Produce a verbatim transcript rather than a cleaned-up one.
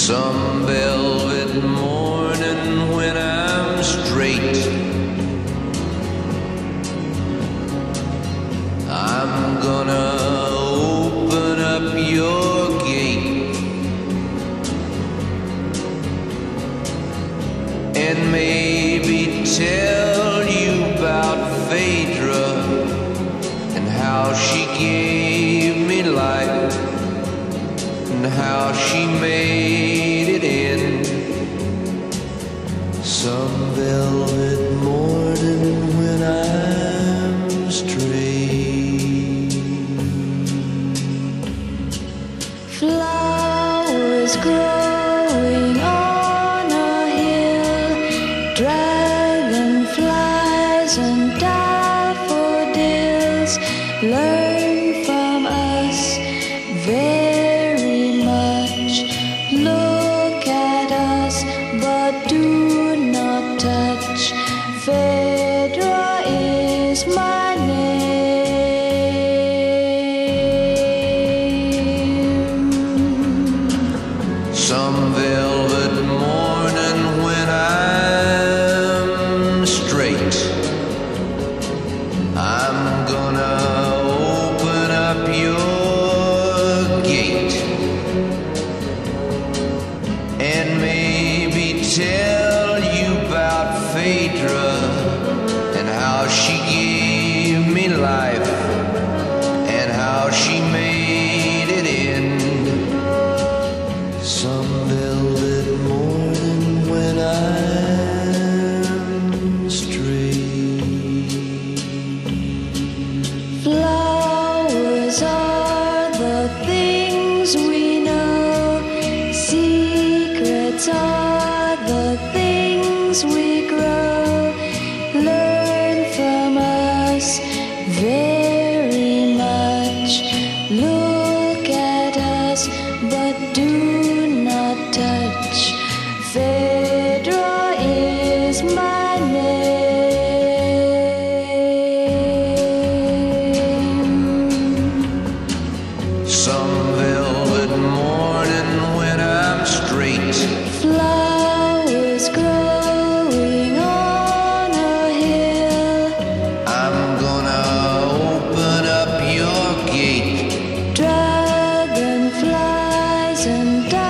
Some velvet morning when I'm straight, I'm gonna open up your gate and maybe tell you about Phaedra and how she gave me life and how she made it in. Some velvet morning when I'm straight. Flowers growing on a hill, dragonflies and daffodils learn from us very much. Look at us, but do not touch. Phaedra is my name. Some velvet morning when I'm straight, I'm gonna open up your gate and maybe tell you about Phaedra and how she gave me life and how she made it in. Some velvet morning when I'm straight. Flowers are the things we know. Secrets are the things we grow. Learn from us very much. Look at us, but do not touch. Phaedra is my name. Some velvet morning when I'm straight, Flowers growing on a hill, I'm gonna open up your gate dragonflies and